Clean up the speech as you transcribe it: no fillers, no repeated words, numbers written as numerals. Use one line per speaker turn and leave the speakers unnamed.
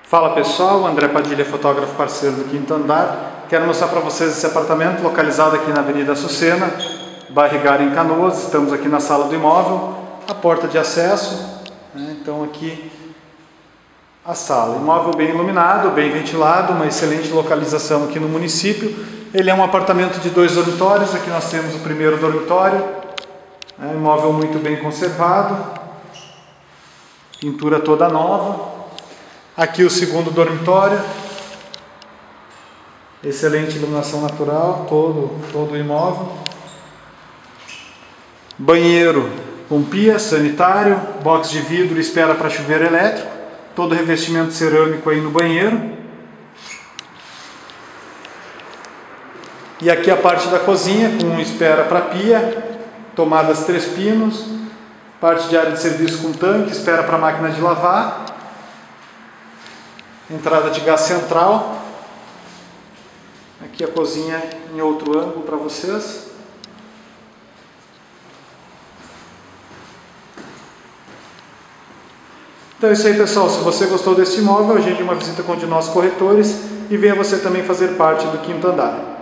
Fala pessoal, André Padilha, fotógrafo parceiro do Quinto Andar. Quero mostrar para vocês esse apartamento localizado aqui na Avenida Açucena, bairro Igará, em Canoas. Estamos aqui na sala do imóvel, a porta de acesso, né? Então aqui a sala. Imóvel bem iluminado, bem ventilado, uma excelente localização aqui no município. Ele é um apartamento de 2 dormitórios, aqui nós temos o primeiro dormitório, imóvel muito bem conservado, pintura toda nova. Aqui o segundo dormitório, excelente iluminação natural, todo o imóvel. Banheiro com pia, sanitário, box de vidro, espera para chuveiro elétrico, todo revestimento cerâmico aí no banheiro. E aqui a parte da cozinha com espera para pia, tomadas 3 pinos, parte de área de serviço com tanque, espera para máquina de lavar. Entrada de gás central. Aqui a cozinha em outro ângulo para vocês. Então é isso aí, pessoal. Se você gostou deste imóvel, agende uma visita com um de nossos corretores e venha você também fazer parte do Quinto Andar.